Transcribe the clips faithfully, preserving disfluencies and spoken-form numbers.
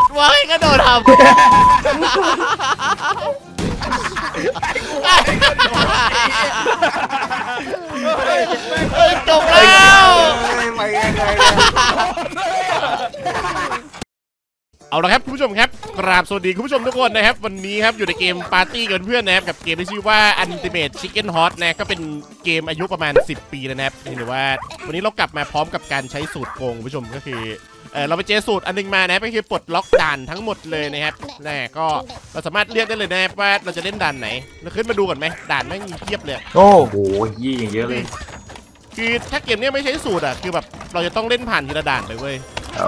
ว่าให้กระโดดทำจบแล้วเอาละครับคุณผู้ชมครับกราบสวัสดีคุณผู้ชมทุกคนนะครับวันนี้ครับอยู่ในเกมปาร์ตี้กันเพื่อนนะครับกับเกมที่ชื่อว่า Ultimate Chicken Hot นะก็เป็นเกมอายุประมาณสิบปีแล้วนะครับหรือว่าวันนี้เรากลับมาพร้อมกับการใช้สูตรโกงคุณผู้ชมก็คือเออเราไปเจอสูตรอันนึงมานะก็คือปลดล็อกด่านทั้งหมดเลยนะครับนะก็เราสามารถเลือกได้เลยนะครับว่าเราจะเล่นด่านไหนเราขึ้นมาดูก่อนไหมด่านแม่งมีเทียบเลยโอ้โหยี่อย่างเยอะเลยคือถ้าเกมนี้ไม่ใช้สูตรอ่ะคือแบบเราจะต้องเล่นผ่านทีละด่านไปเว้ย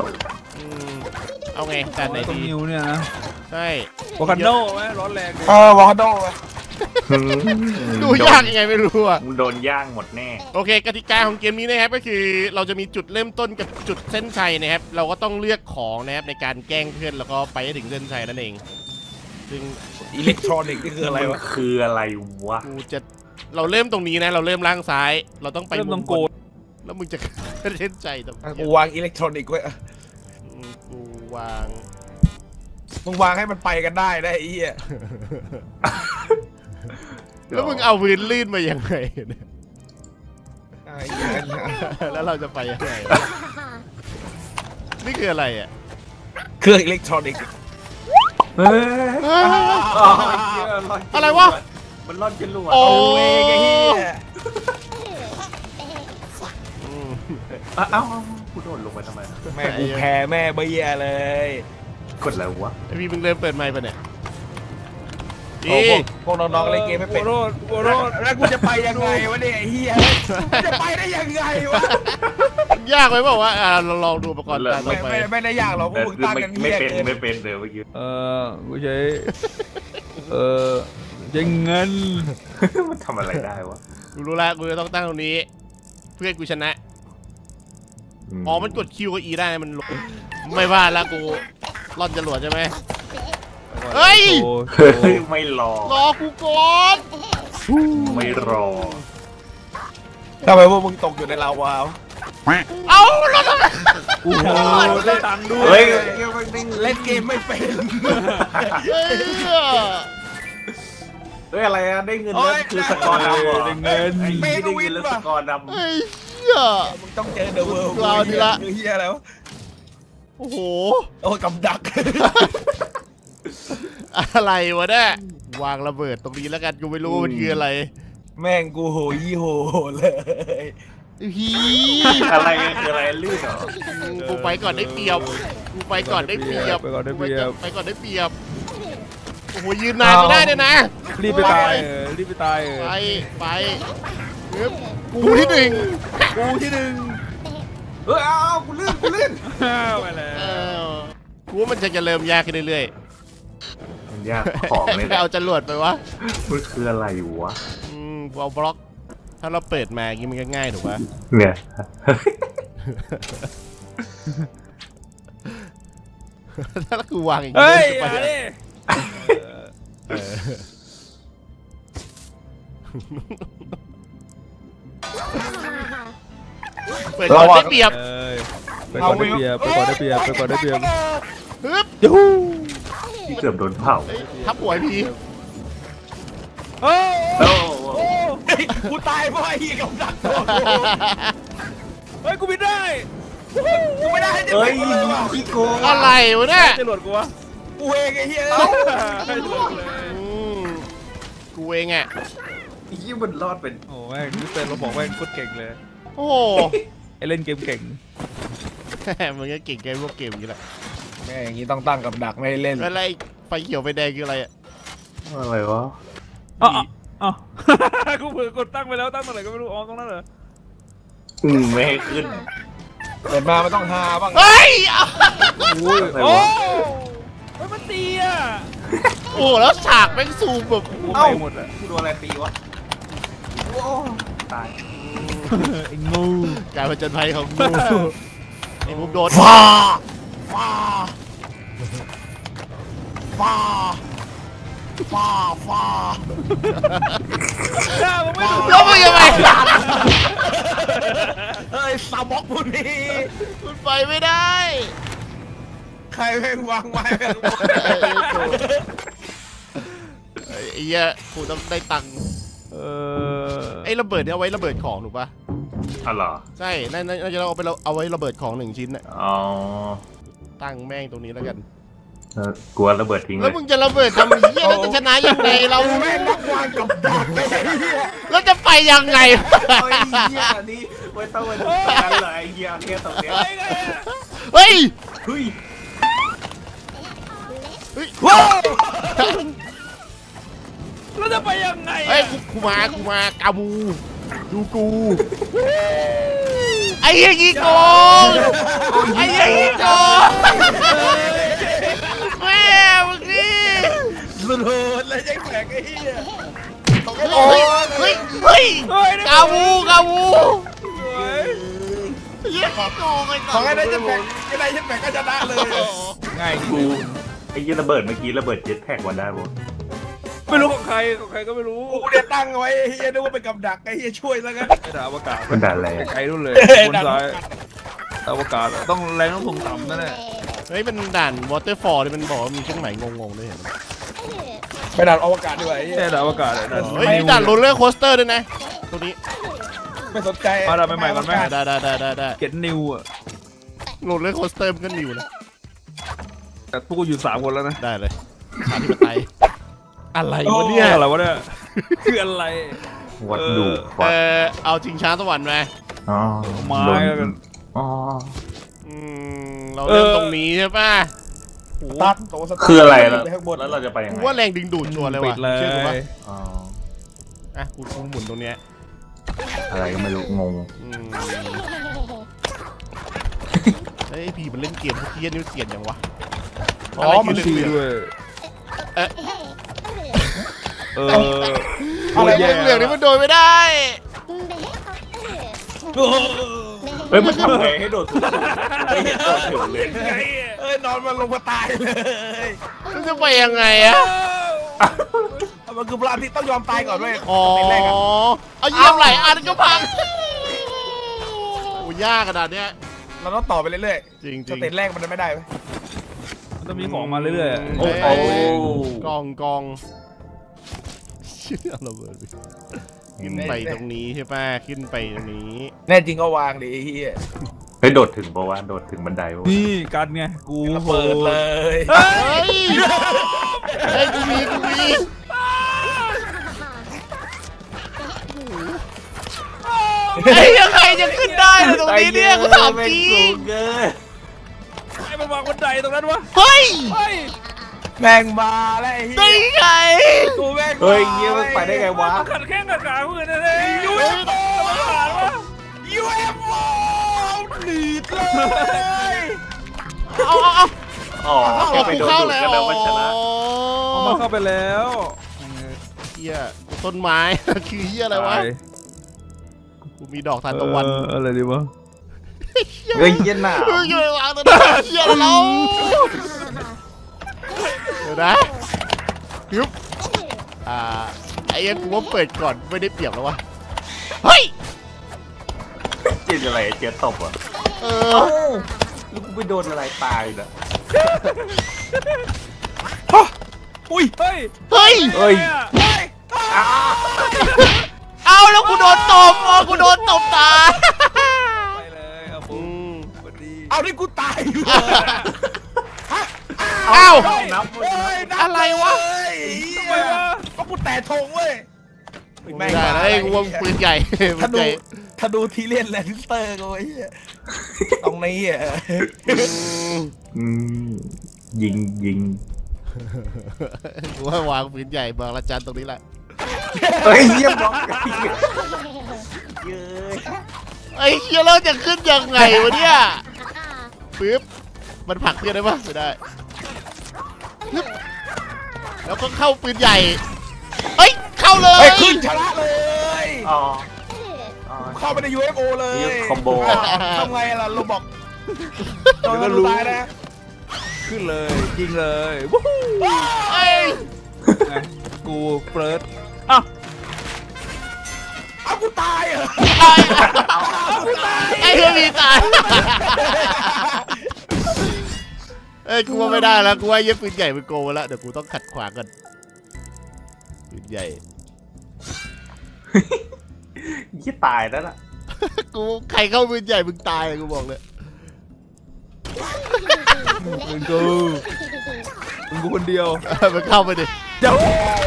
เอาไงด่านไหนดีนิวเนี่ยนะใช่วอคาโดไหมร้อนแรงเออวอคาโดดูยากยังไงไม่รู้อ่ะโดนย่างหมดแน่โอเคกติกาของเกมนี้นะครับก็คือเราจะมีจุดเริ่มต้นกับจุดเส้นชัยนะครับเราก็ต้องเลือกของนะครับในการแกล้งเพื่อนแล้วก็ไปให้ถึงเส้นชัยนั่นเองซึ่งอิเล็กทรอนิกส์นี่คืออะไรวะคืออะไรวะกูจะเราเริ่มตรงนี้นะเราเริ่มล่างซ้ายเราต้องไปมุมบนแล้วมึงจะเส้นชัยตรงกูวางอิเล็กทรอนิกส์ไว้กูวางมึงวางให้มันไปกันได้ได้ไอ้เหี้ยแล้วมึงเอาพื้นลื่นมายังไงเนี่ยแล้วเราจะไปยังไงนี่คืออะไรอ่ะเครื่องอิเล็กทรอนิกส์อะไรวะมันล่อนจรวดโอ้ยไอ้เหี้ยเอ้ากูโดดลงไปทำไมแม่กูแพ้แม่เบี้ยเลยกดอะไรวะไอพี่มึงเริ่มเปิดไมค์ปะเนี่ยพวกน้องๆเล่นเกมไม่เป็นโรดโรดแล้วกูจะไปยังไงวะเนี่ยไอ้เหี้ยจะไปได้ยังไงวะยากไหมบอกว่าเราลองดูประกอบการต่อไปไม่ได้ยากหรอกพวกมึงตั้งกันไม่เป็นไม่เป็นเลยเมื่อกี้เออกูใช้เออใช้เงินมันทำอะไรได้วะกูรู้แล้วกูจะต้องตั้งตรงนี้เพื่อกูชนะอ๋อมันกดคิวกับอีได้มันไม่ว่าแล้วกูร่อนจรวดใช่ไหมเฮ้ยไม่รอรอกูก่อนไม่รอทำไมพวกมึงตกอยู่ในลาวาเอาเราทำไมโอ้โหได้ตังค์ด้วยเล่นเกมไม่เป็นเฮ้ยอะไรอะได้เงินแล้วคือสกอร์ดำเหรอได้เงินไม่ได้เงินแล้วสกอร์ดำเฮ้ยเหี้ยมึงต้องเจอเดอะเวิลด์เราดีละเหี้ยแล้วโอ้โหโอ้กำดักอะไรวะเนี่ยวางระเบิดตรงนี้แล้วกันกูไม่รู้มันคืออะไรแม่งกูโหยี่โหเลยฮีอะไรคืออะไรลื่นเหรอกูไปก่อนได้เปรียบกูไปก่อนได้เปรียบไปก่อนได้เปรียบไปก่อนได้เปรียบโอ้โหยืนนานไม่ได้เลยนะรีบไปตายรีบไปตายไปไปกูที่หนึ่งกูที่หนึ่งเออเอากูลื่นกูลื่นไปแล้วกูว่ามันจะเริ่มยากขึ้นเรื่อยๆมันยากของเลยเอาจรวดไปวะมันคืออะไรวะอืมเอาบล็อกถ้าเราเปิดมาอย่างนี้มันก็ง่ายถูกปะเนี่ยถ้ากูวางอย่างนี้ไปเปิดก่อนได้เปรียบไปก่อนได้เปรียบไปก่อนได้เปรียบไปก่อนได้เปรียบฮึบยูที่เกือบโดนเผาทับหัวพี่โอ้กูตายเพราะไอ้เหี้ยกำลังเฮ้ยกูบินได้กูไม่ได้เฮ้ยพี่โกอะไรวะเนี่ยจะหลุดกูวะกูเองไอ้เหี้ยกูเองอ่ะยี่มันรอดเป็นโอ้แม่งนี่เป็นเราบอกแม่งโคตรเก่งเลยโอ้ไอเล่นเกมเก่งมันก็เก่งเกมพวกเกมอย่างนี้แหละแม่อย่างนี้ต้องตั้งกับดักไม่เล่นอะไรไฟเขียวไฟแดงคืออะไรอ่ะอะไรวะอ๋ออ๋อกูเผื่อกดตั้งไปแล้วตั้งตรงไหนก็ไม่รู้อ๋อตรงนั้นเหรออืมไม่ให้ขึ้นเปิดมามันต้องฮาบ้างเฮ้ยโอ้ยมันตีอ่ะโอ้แล้วฉากแม่งซูมแบบเอ้าหมดอ่ะกูโดนอะไรตีวะโอ้ตายไอ้งูการผจญภัยของงูไอ้งูโดนฟ้าฟ้าฟ้าฟ้าฟ้าแล้วมึงยังไงเฮ้ยสามบล็อกพวกนี้มันไปไม่ได้ใครแม่งวางไม้แบบไอ้เหี้ยกูต้องได้ตังค์เออไอ้ระเบิดเนี่ยเอาไว้ระเบิดของถูกปะอ๋อเหรอใช่น่าน่าจะเอาไปเอาไว้ระเบิดของหนึ่งชิ้นน่ะอ๋อตั้งแม่งตรงนี้แล้วกันเออกลัวระเบิดทิ้งเลแล้วยมึงจะระเบิดทำเหี้ยแล้วจะชนะยังไงเราแม่งนักวางกับดักไอ้เหี้ยแล้วจะไปยังไงโอ้ยเฮียนี่ไม่ต้องมาดูกันเลยเฮียแค่ตรงเนี้ยเฮ้ยเฮ้ยว้าวแล้วจะไปยังไงเฮ้ยกูกูมากูมากาบูดูกูไอ้เหี้ยยี่โกงไอ้เหี้ยยี่โกงแม่มึงนี่สุดโหดเลยแจ็คแปกไอ้เหี้ยเฮ้ยเฮ้ยเฮ้ยกาบูกาบูสวยเหี้ยยี่โกงไอ้ของไอ้ได้แจ็คแปกไอ้ได้แจ็คแปกก็ชนะเลยง่ายกูไอ้ยี่ระเบิดเมื่อกี้ระเบิดเจ็ตแพ็กวันได้ปะไม่รู้ของใครของใครก็ไม่รู้กูเนี่ยตั้งไว้ไอ้เฮียนึกว่าเป็นกับดักไอ้เฮียช่วยแล้วกันไอ้ดาวอวกาศมันด่าอะไรไกลนู่นเลยบนซ้ายดาวอวกาศต้องแรงต้องส่งต่ำนั่นแหละเฮ้ยมันด่านวอเตอร์ฟอลนี่มันบอกว่ามีเครื่องหมายงงๆด้วยเห็นไหมไปด่านอวกาศดีกว่าไอ้เฮียดาวอวกาศเลยเฮ้ยมีด่านโรลเลอร์โคสเตอร์ด้วยนะตัวนี้ไม่สนใจมาด่านใหม่ๆก่อนไหมได้ได้ได้ได้ได้เก็ตนิวอ่ะโรลเลอร์โคสเตอร์มันก็นิวนะแต่พวกกูอยู่สามคนแล้วนะได้เลยชาธิปไตยอะไรวะเนี่ยอะไรวะเนี่ยคืออะไรวัดดูเอวัดอเอาชิงช้าสวรรค์ไหมอ๋อไม้โดนกันอ๋ออืมเราเริ่มตรงนี้ใช่ป่ะโหตัดโตสตาร์ทคืออะไรล่ะปข้างบนแล้วเราจะไปยังกูไงว่าแรงดึงดูดชัวร์เลยปิว่ะดเลยเชื่อกูปะอ๋ออ่ะกูกูหมุนตรงเนี้ยอะไรก็ไม่รู้งงอืมเฮ้ยไอพีมันเล่นเกมพวกเทียนนี่เสียนยังวะอ๋อมันชีด้วยเอ๊ะเอออะไรเหลืองๆนี่มันโดนไม่ได้เฮ้ยมันทำไงให้โดดสูงไม่เห็นโดดถึงเลยเอ้ยนอนมันลงมาตายเลยมันจะไปยังไงอะมันคือพลาดที่ต้องยอมตายก่อนเว้ยอ๋อเป็นแรกอะเอาเยี่ยมไหลอันก็พังโอ้ยากขนาดเนี้ยเราต้องต่อไปเรื่อยจริงๆจสริงเตจแรกมันไม่ได้ไหมมันต้องมีของมาเรื่อยๆโอ้โหกองกองเชื่อระเบิดขึ้นไปตรงนี้ใช่ป่ะขึ้นไปตรงนี้แน่จริงก็วางดิไอ้เฮียเฮ้ยโดดถึงปะวะโดดถึงบันไดปะวะนี่กันไงกูเปิดเลยเฮ้ยเฮ้ยกูมีกูมีไอ้ยังไงจะขึ้นได้เลยตรงนี้เนี่ยกูถามจริงไอ้มันวางบันไดตรงนั้นวะเฮ้ยเฮ้ยแม่งมาแล้วไอ้เฮีได้ยไงกูแม่งเฮ้ยเงี้ยมันไปได้ไงวะขัดแข้งขัดขาเพื่อนเลยยูเอฟโอมาผ่านวะยูเอฟโอหนีดเลยเอาเอาเอาอ๋อแค่ไปโดนดูดก็แล้วมันชนะมาเข้าไปแล้วเฮียต้นไม้ คือเฮียอะไรวะกูมีดอกทานตะวันอะไรดีวะเฮ้ยเย็นหนาวเฮ้ยอยู่ในวางตัวนั้นเฮียเราเดี๋ยวนะยุบอ่าไอ้ยังกูว่าเปิดก่อนไม่ได้เปรียบแล้ววะเฮ้ยเจ็บอะไรเจ็บตบอ่ะเอเอ้าอแล้วกูไปโดนอะไรตายนะอุ้ยเฮ้ยเฮ้ยเฮ้ยเอาแล้วกูโดนตบอ๋อกูโดนตบตายไปเลยเอาอืปุ๊บมสวัสดีเอาที่กูตายอยู่เอ้านับอะไรวะทำไมวะเพราะกูแตะธงเว้ยไม่ได้แล้วไอ้กูว่าปืนใหญ่ปืถ้านใหดูญ่ถ้าดูทีเลียนแลนสเตอร์กูไอ้เหี้ยตรงนี้อ่ะอืมอืมยิงยิงกูว่าวางปืนใหญ่บางละจันตรงนี้แหละเฮ้ยเยี่ยมบล็อกเย้ยไอ้เฮียเราจะขึ้นยังไงวะเนี่ยปึ๊บมันผลักเพื่อนได้ปะไม่ได้ปึ๊บแล้วก็เข้าปืนใหญ่เฮ้ยเข้าเลยเฮ้ยขึ้นชนะเลยอ๋ออ๋อเข้าไปใน ยู เอฟ โอ เลยนี่คอมโบทำไงล่ะเราบอกโดนรู้ตายนะขึ้นเลยยิงเลยวู้ฮู้ไอ้ไงกูเฟิร์สอ่ะเอากูตายเหรอไอ้เอากูตายไอ้เฮียมีตายไอ้อ้ยกูว่าไม่ได้แล้วกูว่าเย็บปืนใหญ่มันโกงแล้วเดี๋ยวกูต้องขัดขวางกันปืนใหญ่ยี่ตายแล้วล่ะกูใครเข้าปืนใหญ่มึงตายกูบอกเลยมึงกูมึงกูคนเดียวมันเข้าไปดิเดี๋ยว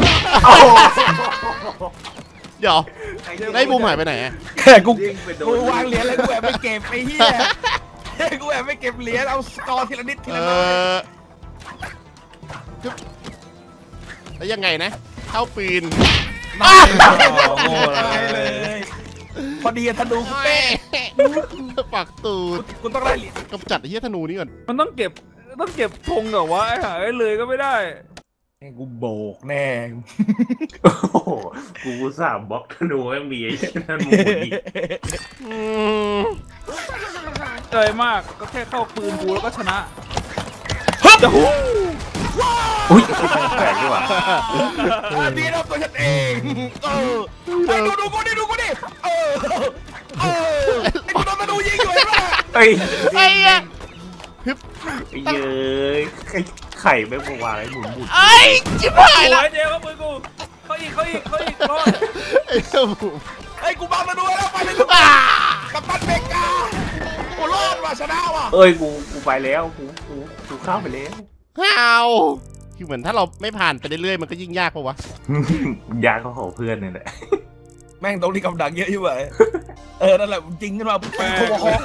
เดี๋ยวไอ้บูมหายไปไหนอะแค่กูยิงไปโดกูนวางเหรียญแล้วกูแอบไม่เก็บไอ้เหี้ยกูแอบไม่เก็บเหรียญเอาสกอร์ทีละนิดทีเอละน้อยอจึ๊บแล้วยังไงนะเข้าปืนโง่เลยพอดีธนูกูเป๊ะปักตูดกูต้องได้เหรียญกำจัดไอ้เหี้ยธนูนี่ก่อนมันต้องเก็บต้องเก็บธงเหรอวะไอ้หาไอ้เลยก็ไม่ได้กูโบกแน่โอ้โหกูสามบล็อกธนูยังมีไอ้นั่นหมูอีกอืมเอยมากก็แค่เข้าปืนกูแล้วก็ชนะอุ้ยแปลกดีว่ะอันนี้เราตัวฉันเองเออไอ้ดูดูกูดิดูกูดิเออเออไอ้กูโดนธนูยิงอยู่ไอ้บ้าเอ้ยไอ้เหี้ยเย้ยไข่ไม่มาวางไอ้หมุนหมุนไอ้จิ๋หายโอ้ละยเจ๊เขาปืนกูเขาอีกเขาอีกเขาอีกรอดไอ้เจ้าบูมไอ้กูบังธนูแล้วไปเลยลูกอ่ากัปตันเมกากูรอดว่ะชนะว่ะเอ้ยกูกูไปแล้วกูกูกูเข้าไปแล้วฮ้าวคือเหมือนถ้าเราไม่ผ่านไปเรื่อยๆมันก็ยิ่งยากปะวะยากเขาขอเพื่อนนี่แหละแม่งตรงนี้กำดังเยอะอยู่ไหมเออนั่นแหละจริงขึ้นมาปุ๊บโทรมาคอ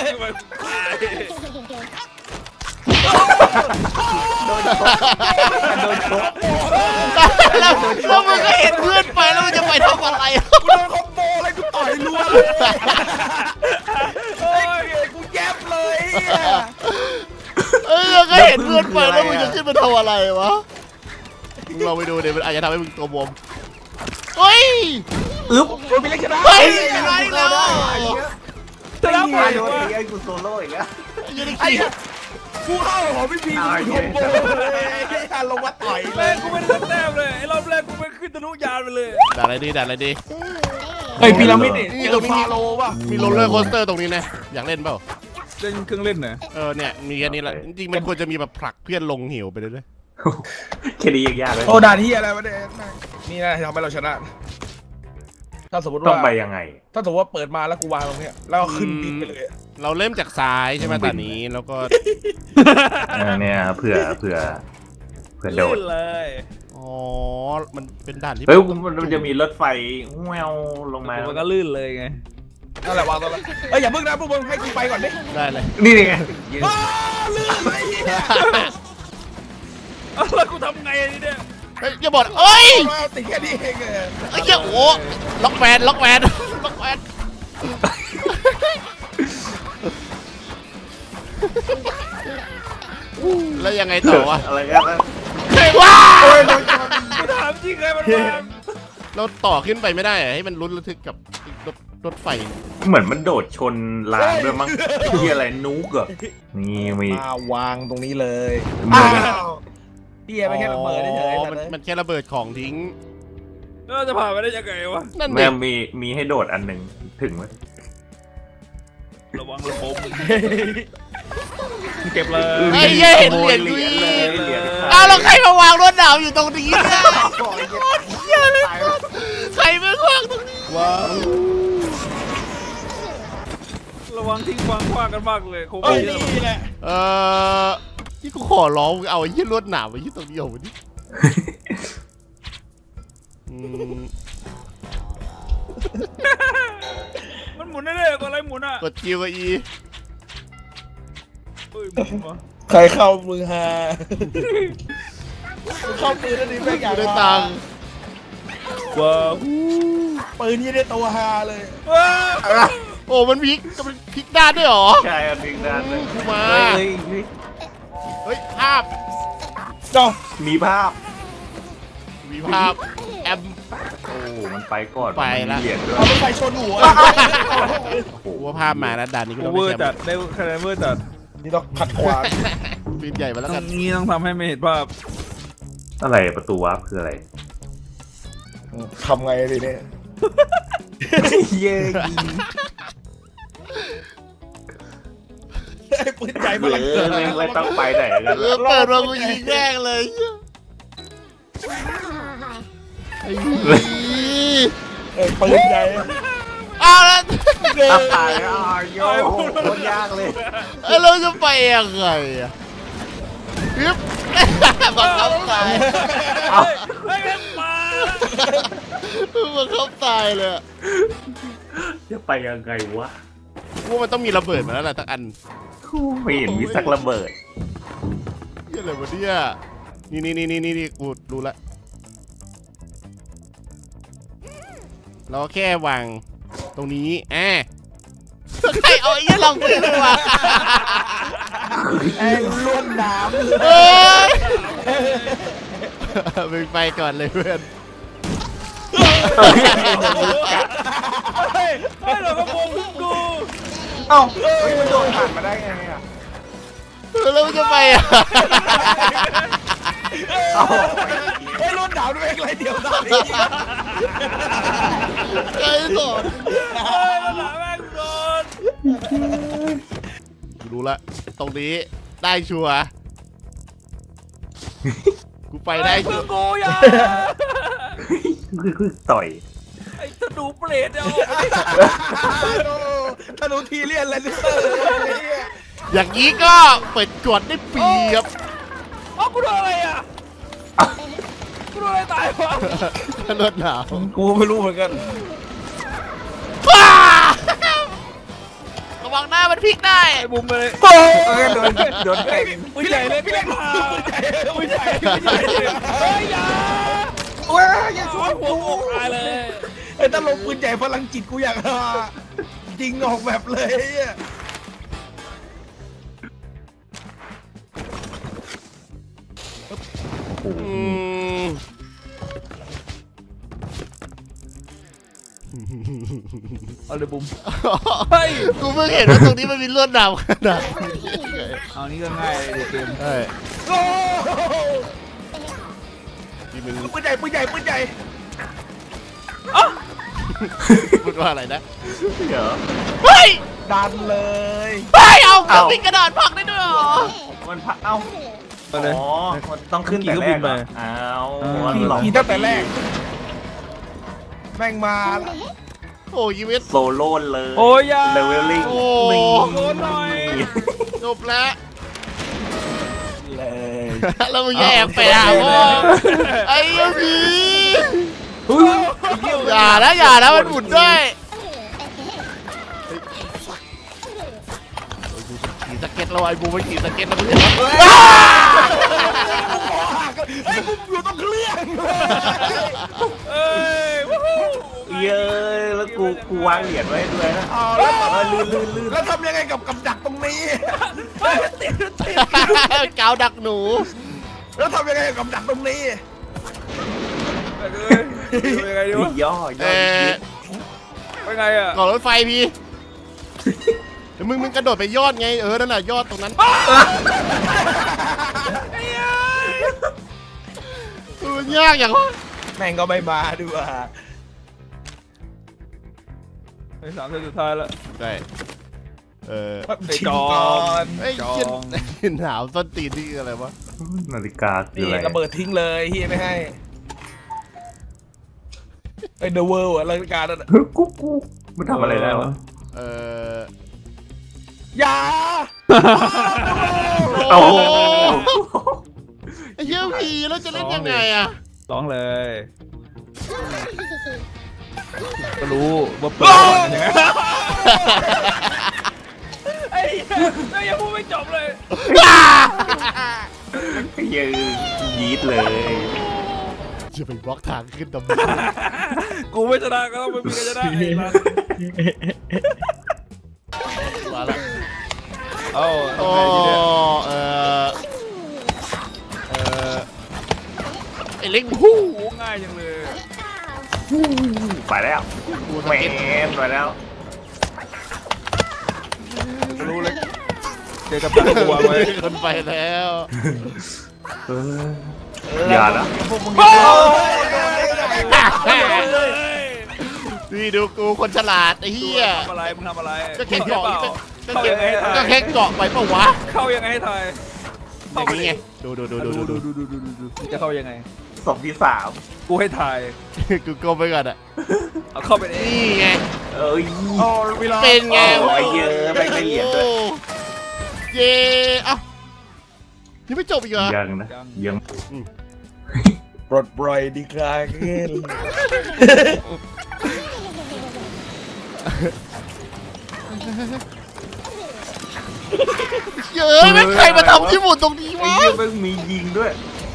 โดนชกโดนชกแล้วแล้วมันก็เห็นเพื่อนไปแล้วมันจะไปทำอะไรกูโดนคอมโบเลยกูต่อยรัวเลยเฮ้ยกูแยบเลยเออก็เห็นเพื่อนไปแล้วมึงจะขึ้นมาทำอะไรวะมึงลองไปดูเดี๋ยวมันอาจจะทำให้มึงตัวบวมเฮ้ยอึ๊บโดนไปเล่นชนะเฮ้ยอะไรแล้วชนะไปโดนวะไอ้กูโซโล่อีกแล้วยังไงไอ้กูเข้าของพี่พีกูคอมโบเลยลงมาต่อยเลแม่ยงกูไม่ได้แต้มเลยไอ้รอบแรกกูไม่ขึ้นทะลุยานไปเลยด่าอะไรดีด่าอะไรดีเฮ้ยพีระมิดนี่เจอฟาโลป่ะมีโรลเลอร์โคสเตอร์ตรงนี้นะอยากเล่นเปล่าเล่นเครื่องเล่นเหรอเออเนี่ยมีอันนี้แหละจริงๆมันควรจะมีแบบผลักเพื่อนลงเหวไปเลยด้วยแค่นี้ยังยากเลยโอ้ด่านที่อะไรวะเนี่ยนี่นะทำให้เราชนะถ้าสมมติต้อว่างไปยังไงถ้าสมมติว่าเปิดมาแล้วกูวางตรงเนี้ยแล้วขึ้นดินไปเลยเราเริ่มจากซ้ายใช่ไหมตอนนี้แล้วก็เออเนี่ยเผื่อเผื่อเผื่อโดลื่ดนเลยอ๋อมันเป็นด่านที่เฮ้ยมันจะมีรถไฟแววลงมามันก็ลื่นเลยไงนั่นแหละวางตรงนั้นเอ้ยอย่าเพิ่งนะพวกมึงให้กูไปก่อนดิได้เลยนี่ไงอ้าลื่นไอ้เหี้ยแล้วกูทำไงอันนี้เนี่ยเฮ้ยอย่าบอกเอ้ยมาติดแค่นี้เองเออไอ้เหี้ยโอ้ล็อกแวนล็อกแวนล็อกแวนแล้วยังไงต่อวะอะไรกันนะว้ากูถามจริงเลยมันมาเราต่อขึ้นไปไม่ได้เหรอให้มันลุ้นระทึกกับรถรถไฟเหมือนมันโดดชนรางด้วยมั้งที่อะไรนุกอะนี่มีมาวางตรงนี้เลยมือ้าอวพี่เอไม่แค่ระเบิดเฉยอ๋อๆมันเลยมันแค่ระเบิดของทิ้งเราจะผ่านไปได้ยังไงวะนั่นแม่เองมีมีให้โดดอันหนึ่งถึงไหมระวังระบบเก็บเลยไอ้เหี้ยเห็นเหรียญเหกูรียญอีเลยกเหรียญอ้าวแล้วใครมาวางรถดาวอยู่ตรงนี้เนี่ยเหี้ยเลยใครมาวางตรงนี้ว้าวระวังทิ้งควางคว้างกันมากเลยโคเอ้ยเยอะนี่แหละเออที่กูขอร้องมึงเอาไอ้ยี่รวดหนามไอ้ยี่ตรงนี้เอาไว้ดิอืมมันหมุนได้เลยกดอะไรหมุนอ่ะกดคิวกับอีเฮ้ยหมุนวะใครเข้ามือฮาเข้าปืนนั่นดิแม่งอยากกูได้ตังค์ว้าวปืนยี่ได้ตัวฮาเลยว้าวโอ้มันพลิกมันพลิกด้านด้วยเหรอใช่อันหนึ่งด้านเลยกูมาเฮ้ยเฮ้ยเฮ้ยภาพเจ้ามีภาพมีภาพแอมโอ้มันไปก่อนไปละมันมีเหรียญด้วยเอารถไฟชนหัวโอ้โหกูว่าภาพมาแล้วด่านนี้กูโอต้องเวอได้ร์แชจัมดป์ได้คะแนนเวอร์จัดนี่ต้องขัดขวางปีนใหญ่มาแล้วต้กัอน งนี้ต้องทำให้ไม่เห็นภาพอะไรประตูวาร์ปคืออะไรทำไงดิเนี่ยเย้ไอ้ปืนใหญ่เอมาลังอไม่ไม่ต้องไปไหนกันเออเปิดมากูยิงแย่งเลยไอ้ยี่ไอ้ปืนใหญ่เอาแล้วเอาตายแล้วอ๋อโยโคตรยากเลยเออเราจะไปยังไงอะฮึบบังคับตายเอาไอ้แม่มาบังคับตายเลยอะจะไปยังไงวะว่ามันต้องมีระเบิดมาแล้วแหละทั้งอันไม่เห็นมีสักระเบิดเหี้ยอะไรวะเนี่ยนี่นี่นี่นี่นี่กูรู้ละเราแค่วางตรงนี้อ่ะใครเอาไอ้ยี่ลองกูดีกว่าไอ้ล้วนน้ำเฮ้ยมึงไปก่อนเลยเพื่อนเฮ้ยเฮ้ยเราก็มองกูเอ้าเฮ้ยมันโดดผ่านมาได้ไงอ่ะแล้วมันจะไปอ่ะเอาไอ้ล้วนน้ำด้วยอะไรเดียวได้ใครสอนเฮ้ยแล้วหนาแม่งโดนกูรู้ละตรงนี้ได้ชัวร์กูไปได้เพื่ชัอวร์กูอย่าคือคือต่อยไอ้ธนูเปรตเอาธนูทีเลียนแลนนิสเตอร์อย่างนี้ก็เปิดกดได้เปรียบเอ้ากูโดนอะไรอ่ะกูโดนอะไรตายวะรถหนาวกูไม่รู้เหมือนกันว้าระวังหน้ามันพลิกได้ไอ้บุ้มไปเลยเออโดนโดนเตะปืนใหญ่เลยพี่เล็กมาปืนใหญ่ปืนใหญ่เฮ้ยอย่าเว้ยอย่าช่วยหัวอกตายเลยไอ้ตลกปืนใหญ่พลังจิตกูอยากจริงออกแบบเลยอืมเอาเลยบุ้มเฮ้ยกูเพิ่งเห็นว่าตรงนี้มันมีลวดหนามขนาดนี้เอานี้ก็ง่ายเลยเกมใช่โอ้ที่มึงปืนใหญ่ปืนใหญ่ปืนใหญ่พูดว่าอะไรนะเดี๋ยวเฮ้ยดันเลยเฮ้ยเอากระปิกกระดาษพักได้ด้วยเหรอมันพักเอ้าไปเลยอ๋อมันต้องขึ้นแต่แรกเหรออ้าวมันขี่หลอกขี่ตั้งแต่แรกแม่งมาละโอ้ยีวิตโซโล่เลยโอ้ยยาเลเวลลิ่งโอ้นี่โดนหน่อยจบแล้วเลยแล้วมึงแอบไปหาพ่อไอ้ยังผีอย่านะอย่านะมันหมุนได้ขี่สเก็ตเราไอ้บูมันขี่สเก็ตแล้วมึงเห็นปะไอ้กูอยู่ตรงเครื่องเอ้ยวู้ฮู้เยอะแล้วกูกูวางเหรียญไว้ด้วยนะอ๋อแล้วเออลื่นลื่นลื่นแล้วทำยังไงกับกับดักตรงนี้เฮ้ยมันติดมันติดกาวดักหนูแล้วทำยังไงกับดักตรงนี้เอ้ยเป็นไงดีวะย่อเอย่ออเป็นไงอ่ะก่อนรถไฟพี่เดี๋ยวมึงมึงกระโดดไปยอดไงเออนั่นน่ะยอดตรงนั้นเออยากอย่างวะแม่งก็ไม่มาดูว่าไอ้สามเส้นสุดท้ายแล้วใช่เออไอ้จองไอ้จอเชี่ยงหนาวส้นตีนที่อะไรวะนาฬิกาคือนี่อะไรระเบิดทิ้งเลยเฮียไม่ให้ไอ้เดอะเวิลด์อะรายการนั้นอะเฮ้ยกูกูมันทำอะไรได้วะเอออย่าโอ้โหไอ้เหี้ยผีแล้วจะเล่นยังไงอะร้องเลยก็รู้ว่าเปิดยังไงไอ้เหี้ยยังพูดไม่จบเลยยืนยีดเลยจะไปบล็อกทางขึ้นตำแหกูไม่ชนะก็ต้องไม่มีใครชนะไอ้มันมาละเอ้าโอ้ทำไงดีเนี่ยเออเออไอ้เล็กฮู้โอ้ง่ายจังเลยไปแล้วกูสแมเก็ตนไปแล้วรู้เลยเจอกับดักตัวไว้คนไปแล้วเอออย่านะพวกมึงนี่ดูกูคนฉลาดไอ้เหี้ยทำอะไรมึงทำอะไรก็แค่เกาะนี่เป็นเข้ายังไงให้ทายก็แค่เกาะไปปะวะเข้ายังไงให้ทายอย่างนี้ไงดูดูดูดูดูดูดูดูดูดูดูดูจะเข้ายังไงศพที่สามกูให้ทายกูก้มไปก่อนอ่ะเอาเข้าไปเองนี่ไงเอ้ยโอ้เวลาเป็นไงโอ้ยเยอะไม่ได้เหรียญด้วยเย้เอ้ายังไม่จบอีกเหรอยังนะยังปลดปล่อยดีคราเกนเย้ยไม่ใครมาทำที่หมุนตรงนี้ไอ้วะเหี้ยมันมียิงด้วย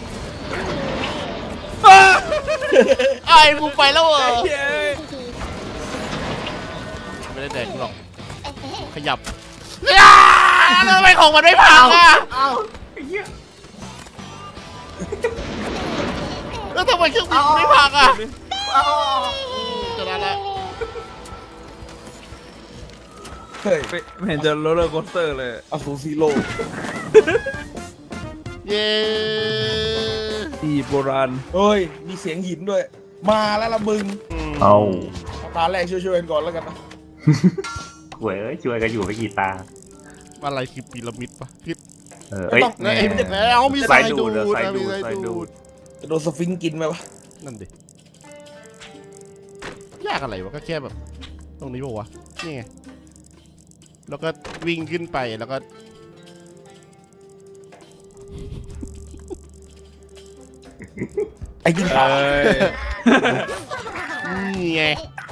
ไอ้กูไปแล้วเหรอเย้ไม่ได้แดกกูหรอกขยับอ้าแล้วทำไมของมันไม่พังอ่ะเอ้าไอ้เหี้ยแล้วทำไมเครื่องบินไม่พังอ่ะเอ้าจะนั้นละเฮ้ยไม่ไม่เห็นจะโรลเลอร์โคสเตอร์เลยอสูซีโร่เย้อีโบราณเฮ้ยมีเสียงหินด้วย มาแล้วละมึงเอาตาแรกช่วยๆกันก่อนแล้วกันนะหวยเอ้ยช่วยกันอยู่ไม่กี่ตาอะไรคือพีระมิดปะพี่เออเอ้ยไอ้เอามีสายดูดสายดูดมีสายสายดูดูดดจะโดนสฟิงค์กินไหมวะนั่นดิยากอะไรวะก็แค่แบบ ตรงนี้บอกว่าวะนี่ไงแล้วก็วิ่งขึ้นไปแล้วก็ไอ้กินเอขา้ยนี่ไง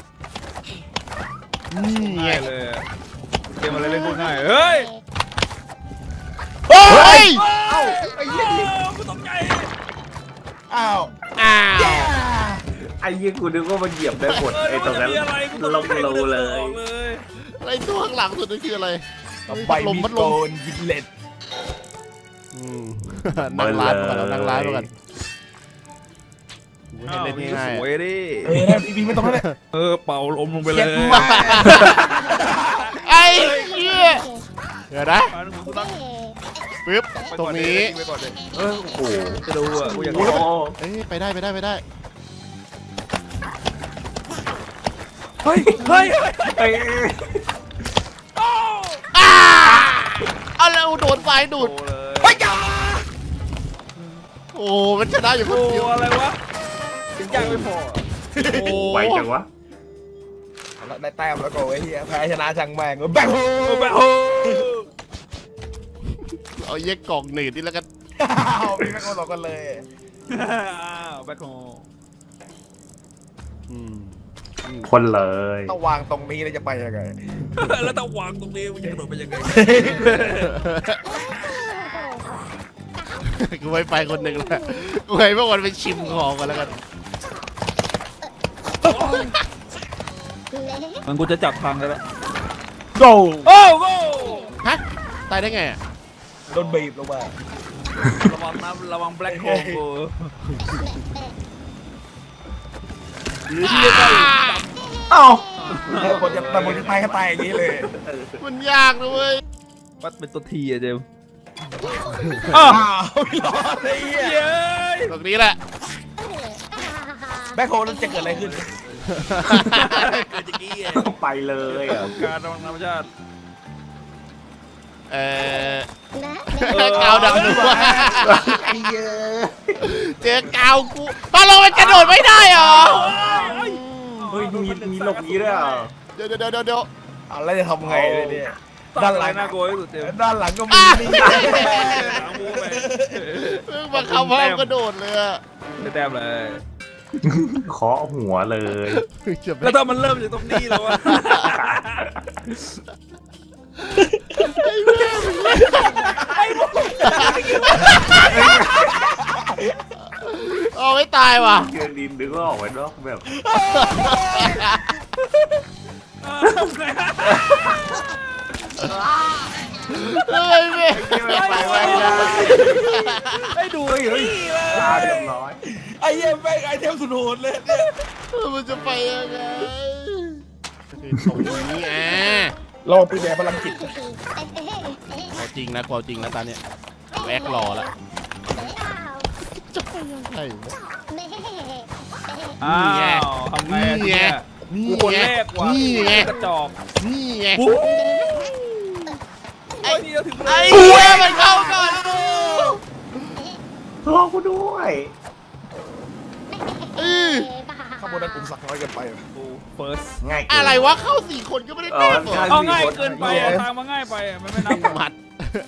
นี่ไงง่ายเลยอะเกมอะไรเล่นพูดง่ายเฮ้ยเฮ้ยเอ้าไอ้เหี้ยกูตกใจอ้าวอ้าวไอ้เหี้ยกูนึกว่ามันเหยียบได้หมดไอ้ตรงนั้นเออมันมีอะไรกูตลกงใจโลเลยออกเลยอะไรตัวข้างหลังสุดนั่นคืออะไรใบลมมีพัดโกลมนกินเล็ดอืมนั่งร้านมาก่อนเรานั่งร้านมาก่อนกูอ้าให้วเล่นนี่ง่ายสวยดิเออนะพี่พี่ไม่ต้องนั่นแหละเออเป่าลมลงไปเลเจ็ยบมากๆไอ้เหี้ยเดี๋ยวนะมาหนึ่งกูตั้งปึ๊บตรงนี้ไปก่อนเลยเออโอ้โหจะดูอ่ะกูอยากโอ้รู้โหเอ้ยไปได้ไปได้ไปได้เฮ้ยเฮ้ยเฮ้ยเอ้ยอ้าเอาแล้วโดนไฟดูโอ้ดเลยเฮ้ยจ้าโอ้มันชนะอยู่คนโอ้เดียวอะไรวะถึงยากไม่พอโอ้ไวจังวะได้แต้มแล้วก็ไอ้เหี้ยแพ้ชนะจังแม่งแบงโฮโอ้โหเอาเย็กกล่องหนืดนี่แล้วกันอ้าวพี่แม่งก็หลอกกันเลยอ้าวแบ็คโฮอืมคนเลยต้องวางตรงนี้แล้วจะไปยังไงแล้วต้องวางตรงนี้มันจะกระโดดไปยังไงกูไม่ไปคนหนึ่งแล้วกูให้พวกมันไปชิมของกันแล้วกันมันกูจะจับพังแล้วโกโอ้โหฮะตายได้ไงอ่ะโดนบีบลงมาระวังนะระวังแบล็คโฮกูเอ้าคนจะแต่คนจะตายก็ตายอย่างนี้เลยมันยากนะเว้ยวัดเป็นตัวทีอะเจมอ้าวไม่รอดเลยเหี้ยเย้ยตรงนี้แหละแบ็คโฮแล้วจะเกิดอะไรขึ้นเกิดอย่างนี้ไงไปเลยอ่ะการระวังธรรมชาติเออ กาวดังดูว่าไอ้เหี้ยเจอกาวกูพอลงมันกระโดดไม่ได้เหรอเฮ้ยมีมีหลบนี้ด้วยอ่ะเดี๋ยวเดี๋ยวเดี๋ยวเดี๋ยวเอาแล้วจะทำไงเลยเนี่ยด้าด้าน นหหลัลังงน่ากลัวที่สุดเจมด้านหลังก็มีนี่หลังมูไปเพิ่งมาเข้าห้องกระโดดเลยอะได้แต้มเลยเคาะหัวเลยจะไม่แล้วถ้ามันเริ่มจากตรงนี้แล้ววะเอาไม่ตายว่ะเกินดินดึงก็ออกไปนอกแบบทำไมไม่ไม่ไปไม่ได้ให้ดูเฮ้ยเฮ้ยนี่เลยตาเรียบร้อยไอ้เหี้ยแม่งไอเทมสุดโหดเลยเนี่ยมันจะไปยังไงตรงนี้อ่ะเราไปแย่พลังจิตเอาจริงนะกลัวจริงนะตอนเนี้ยแวกรอละจะไปยังไงวะอ้าวทำไงอะทีเนี่ยนี่กูคนไงแรกว่ะนี่ไงกระจอกนี่ไงปุ๊บอ้นี่เราถึงไอ้เหี้ยมันเข้าก่อนรอกูด้วยอือข้างบนนั้นผมสักน้อยเกินไปกูเฟิร์สง่ายอะไรวะเข้าสี่คนก็ไม่ได้แต้มเหรอเอาง่ายเกินไปอะทางมาง่ายไปอะมันไม่นับหมัด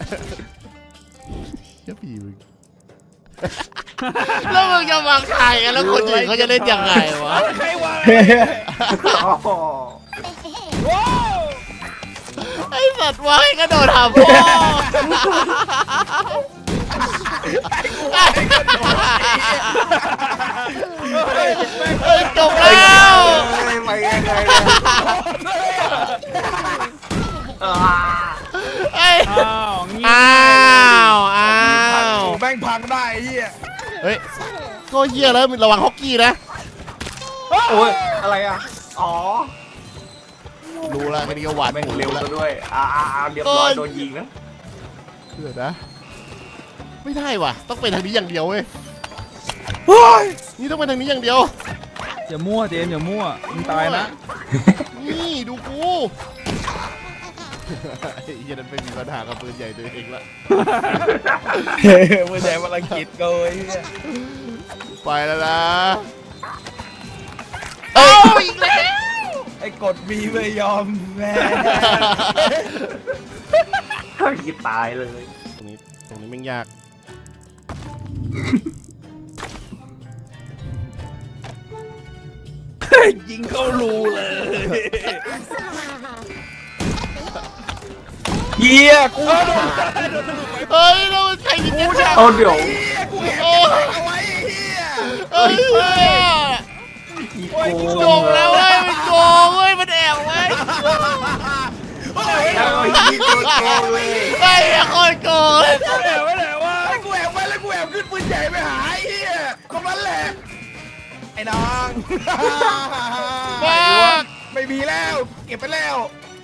เจ้าผีมึงแล้วมึงจะวางใครกันแล้วคนอื่นเขาจะเล่นยังไงวะใครวะอ๋อว้าวไอ้สัตว์วางให้กระโดดหาพ่อเฮ้ยจบแล้วไปยังไงอ่าไอ้อ้าวงี้อ้าวอ้าวแม่งพังได้เฮียเฮ้ยก็เหี้ยแล้วระวังฮอกกี้นะโอ้ยอะไรอ่ะอ๋อรู้แล้วไม่ได้ก็หวานแม่งหมูเร็วแล้วซะด้วยอ่าเรียบร้อยโดนยิงนะเดี๋ยวนะไม่ได้ว่ะต้องเป็นทางนี้อย่างเดียวเว้ยนี่ต้องเป็นทางนี้อย่างเดียวอย่ามั่วเจมอย่ามั่วมึงตายนะนี่ดูกูไอ้เหี้ยนั้นไม่มีปัญหากับปืนใหญ่ตัวเองละมือใหญ่พลังกิจโกยไปแล้วนะเอ้าอีกแล้วไอ้กดมีไม่ยอมแม่ยิงตายเลยตรงนี้ตรงนี้แม่งยากยิงเข้ารูเลยเฮียกูโดนเฮ้ยแล้วมันใครยิงกันแฉกเอาเดี๋ยวเฮียกูเห็นเอาไว้เฮียเฮ้ยเฮ้ยอีโกงโกงแล้วเว้ยมันโกงเว้ยมันแอบไว้เอาอีโกงเลยไอ้คนโกงเลยแอบไว้ไหนวะไอ้กูแอบไว้แล้วกูแอบขึ้นปืนใหญ่ไปหาไอ้เฮียตรงนั้นแหละไอ้น้องบ้าไม่มีแล้วเก็บไปแล้ว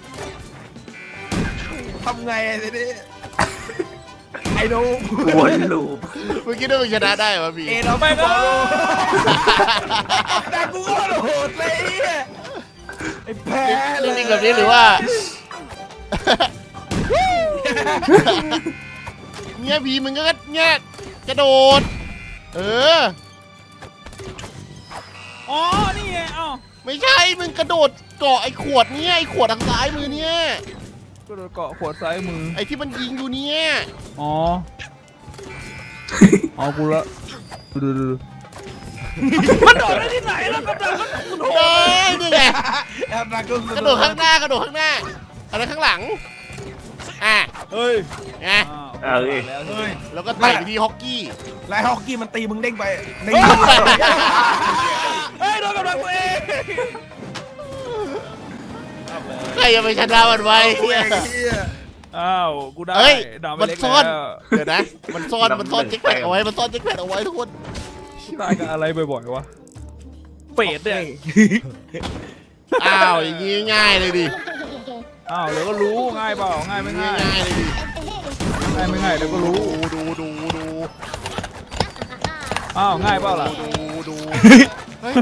ทำไงไอ้ทีนี้ไอ้ดูวนลูปเมื่อกี้ได้มึงชนะได้ป่ะพี่เอ็นเอาไปก็แต่กูก็โหดเลยไอ้แพ้เลเล่ยนจริงแบบนี้หรือว่าเนี่ยพี่มึงก็เนี่ยกระโดดเอออ๋อนี่ไงเอ้าไม่ใช่มึงกระโดดเกาะไอ้ขวดเนี่ยไอ้ขวดทางซ้ายมือเนี่ยก็โดนเกาะขวดซ้ายมือไอ้ที่มันยิงอยู่เนี่ยอ๋อเอากูละดูดูดูมันโดดได้ที่ไหนแล้วกำลังมันโดดได้นี่ไงแอบรักก็กระโดดข้างหน้ากระโดดข้างหน้าอะไรข้างหลังอ่ะเฮ้ยไงอ้าวแล้วเฮ้ยแล้วก็ไต่ไปที่ฮอกกี้ไล่ฮอกกี้มันตีมึงเด้งไปในเฮ้ยโดนกำลังตัวเองใครจะไปชนะมันไว้เฮีเหี้ยยอ้าวกูได้เฮ้ยดาวไปมันเล็กซ่อนแล้วเดี๋ยวนะ มันซ่อน มันซ่อนเจ็คแพดเอาไว้ มันซ่อนเจ็คแพดเอาไว้ทุกคนตายกับอะไรบ่อยๆวะเป็ดเนี่ยอ้าวอย่างงี้ง่ายเลยดิอ้าวเดี๋ยวก็รู้ง่ายเปล่าง่ายไม่ง่าง่ายยเลยดิง่ายไม่ง่ายเดี๋ยวก็รู้ดูดูดูดูอ้าวง่ายเปล่าล่ะดูดูเฮ้ย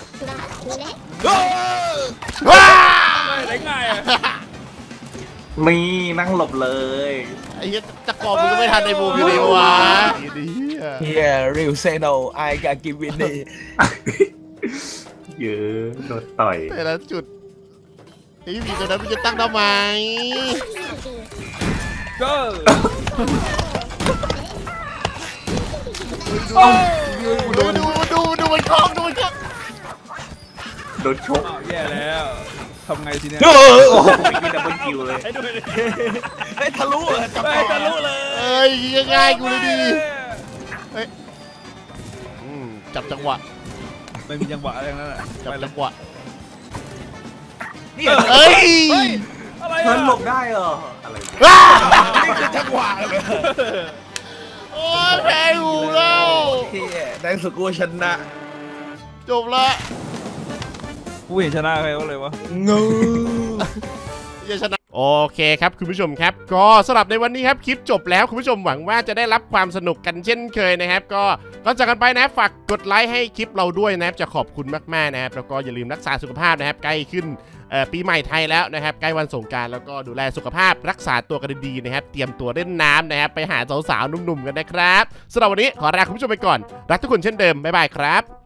ว้าได้ง่ายอ่ะมีนั่งหลบเลยไอ้เหี้ยจะกรอบมึงก็ไม่ทันในบูมอยู่ดีวะไอ้เหี้ยเฮียริวเซโนไอกากิวินนี่เยอะโดนต่อยแต่ละจุดไอ้ผีตัวนั้นมันจะตั้งทำไมก็ดูดูดูดูมันคล้องดูมันคล้องโดนชกอ้าวแย่แล้วทำไงทีเนี้ยโอ้โหไม่ดับเบิลคิวเลยให้ดูเลยไอ้ทะลุเหรอจับไปทะลุเลยเอ้ยง่ายกูเลยดิเฮ้ยอืมจับจังหวะไม่มีจังหวะอะไรทั้งนั้นแหละจับไปเลจัยงหวะนี่เอ้ยอะไรเธออ่ะหลบได้เหรออะไรว้านี่คือจังหวะเลยโอ้ยแพ้หูแล้วเฮียได้สุกูชนะจบละกูเห็นชนะใครก็เลยวะงูอย่าชนะโอโอเคครับคุณผู้ชมครับก็สำหรับในวันนี้ครับคลิปจบแล้วคุณผู้ชมหวังว่าจะได้รับความสนุกกันเช่นเคยนะครับก็ก็จากกันไปนะฝากกดไลค์ให้คลิปเราด้วยนะครับจะขอบคุณมากๆนะครับแล้วก็อย่าลืมรักษาสุขภาพนะครับใกล้ขึ้นปีใหม่ไทยแล้วนะครับใกล้วันสงกรานต์แล้วก็ดูแลสุขภาพรักษาตัวกันดีๆนะครับเตรียมตัวเล่นน้ำนะครับไปหาสาวๆหนุ่มๆกันนะครับสำหรับวันนี้ขอลาคุณผู้ชมไปก่อนรักทุกคนเช่นเดิมบ๊ายบายครับ